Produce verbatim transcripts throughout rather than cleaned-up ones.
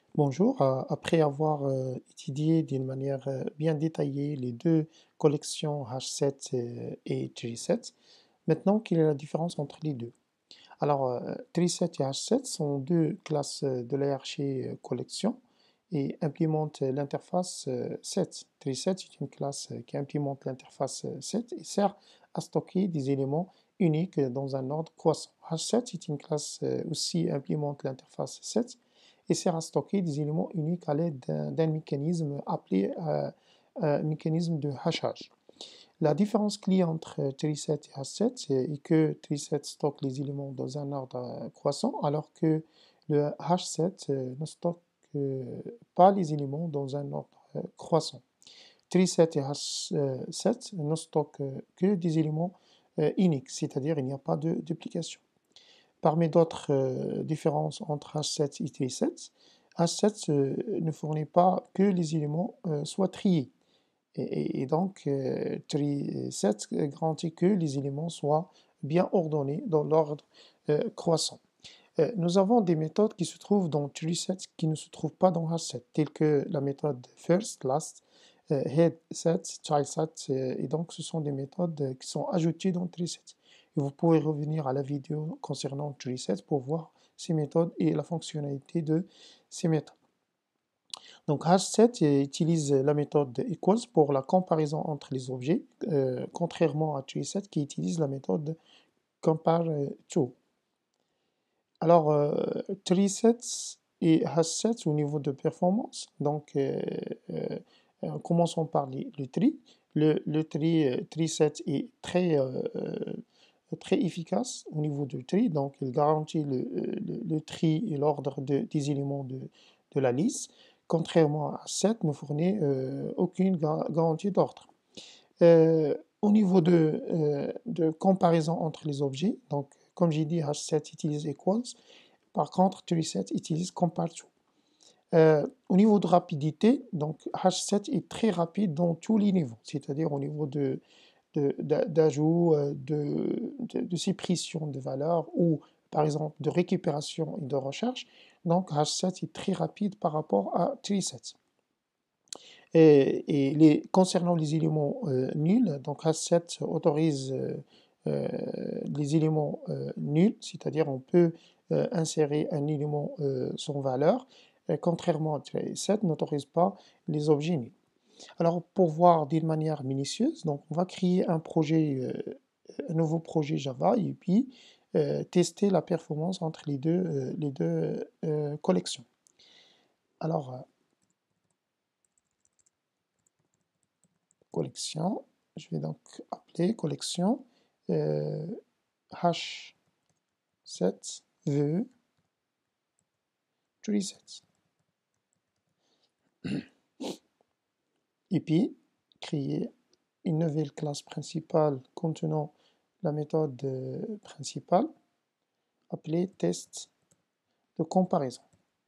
Bonjour, euh, après avoir euh, étudié d'une manière euh, bien détaillée les deux collections H sept euh, et Tree sept, maintenant quelle est la différence entre les deux? Alors, euh, Tree sept et H sept sont deux classes euh, de la hiérarchie euh, collection et implémentent euh, l'interface euh, sept. Tree sept est une classe euh, qui implémente l'interface euh, sept et sert à stocker des éléments uniques dans un ordre croissant. H sept est une classe euh, aussi implémente l'interface sept et sert à stocker des éléments uniques à l'aide d'un d'un mécanisme appelé euh, euh, mécanisme de hachage. La différence clé entre Tree sept et H sept est que Tree sept stocke les éléments dans un ordre euh, croissant, alors que le H sept euh, ne stocke euh, pas les éléments dans un ordre euh, croissant. Tree sept et H sept ne stockent euh, que des éléments euh, uniques, c'est-à-dire il n'y a pas de duplication. Parmi d'autres euh, différences entre H sept et Tree sept, H sept euh, ne fournit pas que les éléments euh, soient triés. Et, et donc, euh, Tree sept garantit que les éléments soient bien ordonnés dans l'ordre euh, croissant. Euh, nous avons des méthodes qui se trouvent dans Tree sept qui ne se trouvent pas dans H sept, telles que la méthode first, last, euh, head set, child set, euh, et donc ce sont des méthodes euh, qui sont ajoutées dans Tree sept. Et vous pouvez revenir à la vidéo concernant Tree sept pour voir ces méthodes et la fonctionnalité de ces méthodes. Donc H sept utilise la méthode equals pour la comparaison entre les objets, euh, contrairement à Tree sept qui utilise la méthode compare to. Alors euh, Tree sept et H sept au niveau de performance, donc euh, euh, euh, commençons par les, le tree. Le, le tree, euh, tree sept est très, euh, euh, très efficace au niveau du tree, donc il garantit le, le, le tree et l'ordre de, des éléments de, de la liste, contrairement à sept ne fournit euh, aucune garantie d'ordre. Euh, au niveau de, euh, de comparaison entre les objets, donc comme j'ai dit, H sept utilise equals, par contre, Tree sept utilise compare to. Euh, au niveau de rapidité, donc H sept est très rapide dans tous les niveaux, c'est-à-dire au niveau de, de, d'ajout, euh, de, de, de suppression de valeurs ou par exemple de récupération et de recherche. Donc H sept est très rapide par rapport à Tree sept. Et, et les, concernant les éléments euh, nuls, donc H sept autorise euh, euh, les éléments euh, nuls, c'est-à-dire on peut euh, insérer un élément euh, sans valeur, euh, contrairement à Tree sept n'autorise pas les objets nuls. Alors pour voir d'une manière minutieuse, donc on va créer un projet, euh, un nouveau projet Java et puis euh, tester la performance entre les deux, euh, les deux euh, collections. Alors, euh, collection, je vais donc appeler collection euh, H sept veut Tree sept. Et puis, créer une nouvelle classe principale contenant la méthode euh, principale appelée test de comparaison.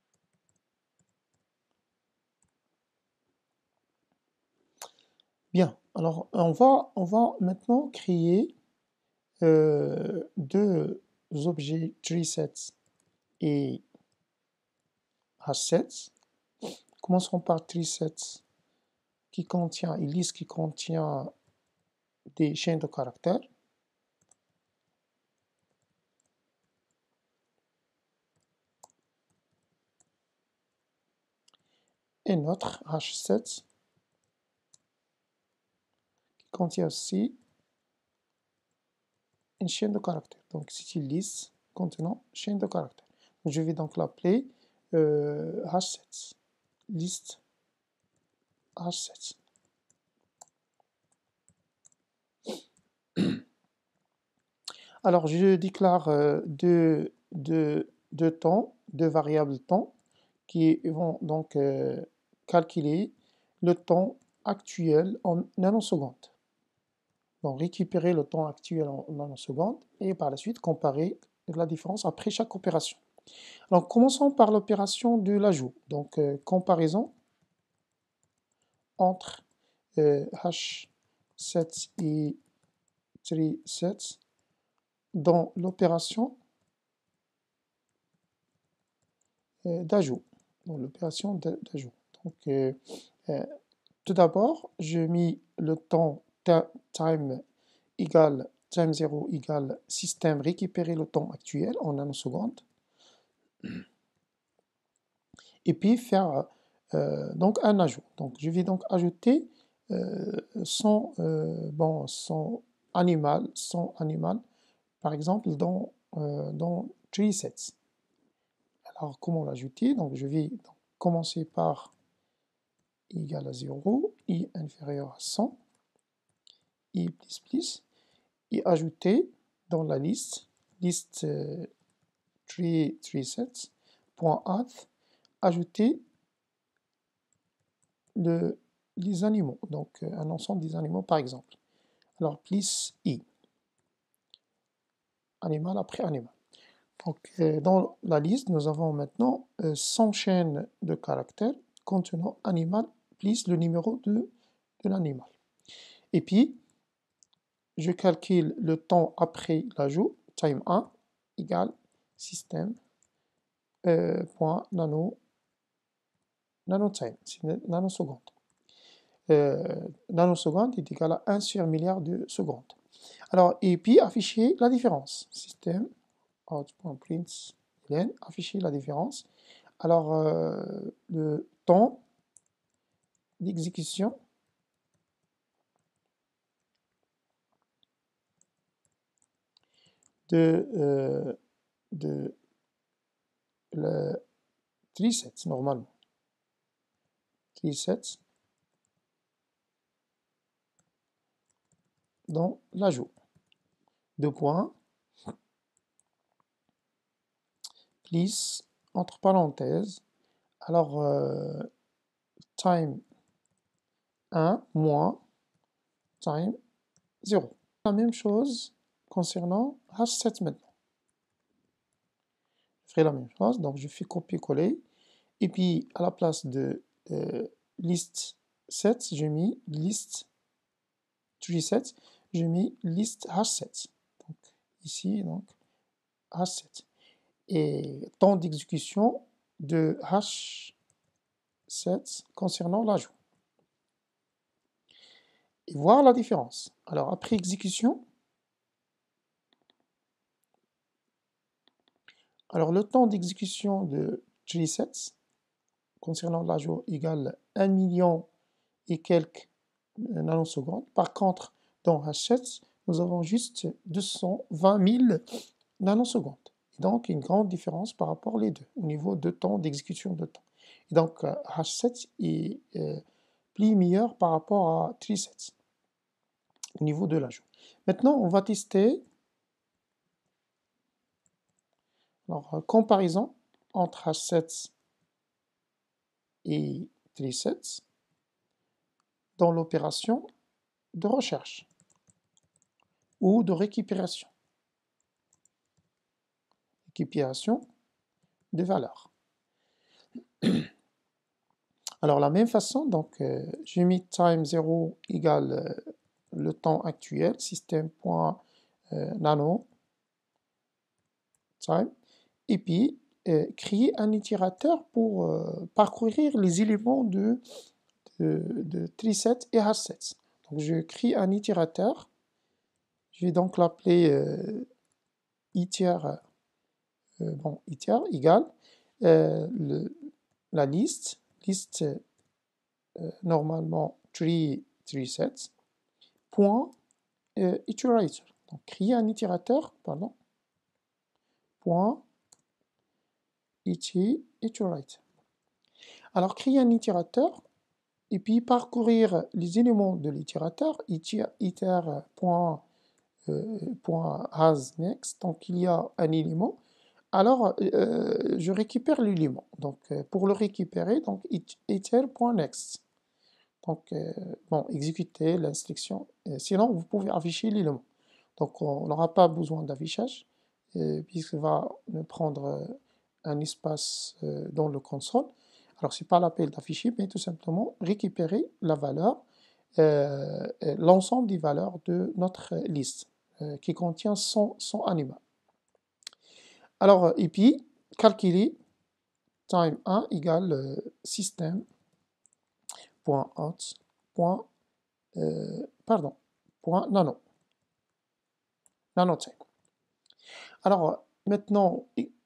Bien, alors on va, on va maintenant créer euh, deux objets Tree sept et H sept. Commençons par Tree sept qui contient, une liste qui contient des chaînes de caractères. Et notre H sept qui contient aussi une chaîne de caractères. Donc c'est une liste contenant chaîne de caractères. Je vais donc l'appeler euh, H sept, liste H sept. Alors je déclare euh, deux, deux, deux temps, deux variables temps qui vont donc euh, calculer le temps actuel en nanosecondes. Donc récupérer le temps actuel en nanosecondes et par la suite comparer la différence après chaque opération. Alors commençons par l'opération de l'ajout. Donc euh, comparaison entre euh, H sept et Tree sept dans l'opération euh, d'ajout. dans l'opération d'ajout. Donc, euh, euh, tout d'abord, j'ai mis le temps time égale time zéro égale système récupérer le temps actuel en nanosecondes. Et puis faire euh, donc un ajout. Donc je vais donc ajouter euh, son, euh, bon, son animal, son animal, par exemple dans, euh, dans TreeSets. Alors comment l'ajouter? Donc je vais donc, commencer par égal à zéro, i inférieur à cent, i plus plus, et ajouter dans la liste, liste euh, tree, TreeSets, point add, ajouter le, les animaux, donc euh, un ensemble des animaux par exemple. Alors, plus i, animal après animal. Donc, euh, dans la liste, nous avons maintenant euh, cent chaînes de caractères contenant animal plus le numéro de, de l'animal. Et puis, je calcule le temps après l'ajout, time un, égale système, euh, point nano, nanotime, c'est nanoseconde. Euh, nanoseconde est égal à un sur milliard de secondes. Alors, et puis afficher la différence. Système, out.print, afficher la différence. Alors, euh, le temps d'exécution de, euh, de le TreeSets, normalement. TreeSets dans l'ajout. Deux points. Please, entre parenthèses. Alors, euh, time un moins time zéro. La même chose concernant hash sept maintenant. Je ferai la même chose, donc je fais copier-coller. Et puis, à la place de euh, list sept, j'ai mis list tree sept, j'ai mis list hash sept. Donc, ici, donc, hash sept. Et temps d'exécution de hash sept concernant l'ajout. Et voir la différence. Alors, après exécution, alors le temps d'exécution de tree sept concernant l'ajout égale un million et quelques nanosecondes. Par contre, dans hash sept, nous avons juste deux cent vingt mille nanosecondes. Et donc, une grande différence par rapport aux deux, au niveau de temps, d'exécution de temps. Et donc, euh, hash sept est euh, plus meilleur par rapport à TreeSets, au niveau de l'ajout. Maintenant, on va tester, alors, euh, comparaison entre hash sept et TreeSets dans l'opération de recherche ou de récupération. Récupération de valeurs. Alors, la même façon, donc, euh, j'ai mis time zéro égale euh, le temps actuel, système.nano time, et puis euh, créer un itérateur pour euh, parcourir les éléments de, de, de TreeSets et hash sept. Donc, je crée un itérateur, je vais donc l'appeler euh, iter, euh, bon, iter égale euh, le, la liste, liste euh, normalement tree TreeSets, point euh, iterator. Donc, créer un itérateur, pardon, point iterator. Alors, créer un itérateur et puis parcourir les éléments de l'itérateur, iter, point, euh, point has next. Donc, il y a un élément. Alors, euh, je récupère l'élément. Donc, euh, pour le récupérer, donc iter.next. Donc, euh, bon, exécuter l'instruction. Euh, sinon, vous pouvez afficher l'élément. Donc, on n'aura pas besoin d'affichage, euh, puisqu'il va nous prendre euh, un espace euh, dans le console. Alors, ce n'est pas l'appel d'afficher, mais tout simplement récupérer la valeur, euh, l'ensemble des valeurs de notre liste, euh, qui contient cent, cent animaux. Alors, et puis, calculer time un égale euh, système point out point euh, pardon point nano nanotype. Alors maintenant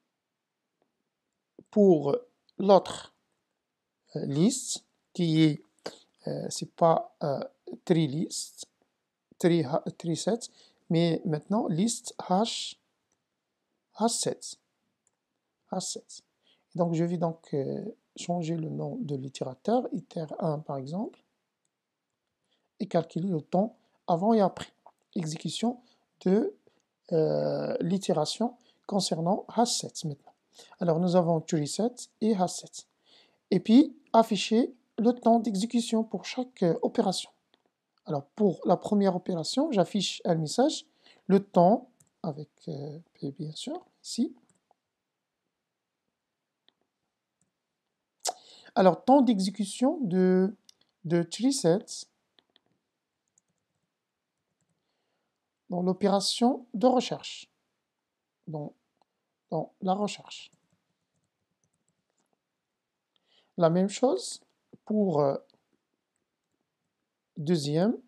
pour l'autre euh, liste qui est euh, c'est pas euh, tree list tree, tree set mais maintenant liste hash hash set hash set. Donc je vais donc euh, changer le nom de l'itérateur, iter un par exemple, et calculer le temps avant et après exécution de euh, l'itération concernant hash set maintenant. Alors nous avons tree set et hash set. Et puis afficher le temps d'exécution pour chaque euh, opération. Alors pour la première opération, j'affiche un message, le temps avec euh, P bien sûr ici. Alors, temps d'exécution de, de tree set dans l'opération de recherche, dans, dans la recherche. La même chose pour euh, deuxième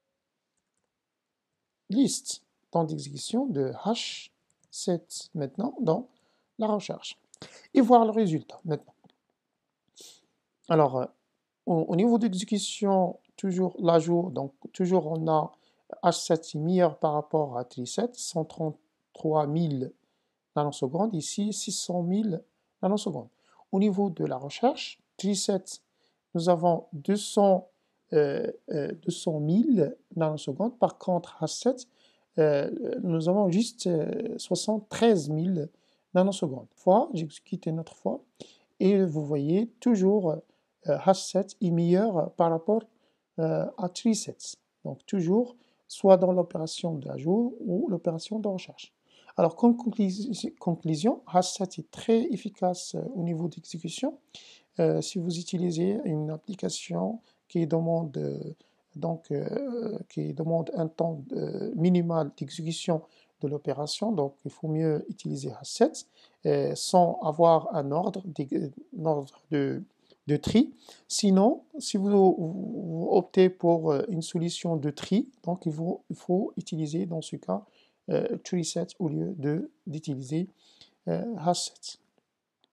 liste, temps d'exécution de hash set maintenant dans la recherche. Et voir le résultat maintenant. Alors, euh, au, au niveau d'exécution, toujours l'ajout, donc toujours on a hash set est meilleur par rapport à tree set, cent trente-trois mille nanosecondes, ici six cent mille nanosecondes. Au niveau de la recherche, tree set, nous avons deux cents, euh, euh, deux cent mille nanosecondes, par contre hash set, euh, nous avons juste euh, soixante-treize mille nanosecondes. Fois, j'exécute une autre fois, et vous voyez toujours euh, hash set est meilleur par rapport euh, à tree set. Donc toujours, soit dans l'opération d'ajout ou l'opération de recherche. Alors, comme conclusion, hash set est très efficace au niveau d'exécution. Euh, si vous utilisez une application qui demande, euh, donc, euh, qui demande un temps euh, minimal d'exécution de l'opération, donc il faut mieux utiliser hash set euh, sans avoir un ordre, un ordre de, de tri. Sinon, si vous, vous optez pour une solution de tri, donc il faut, il faut utiliser dans ce cas euh, tree set au lieu de d'utiliser euh, hash set.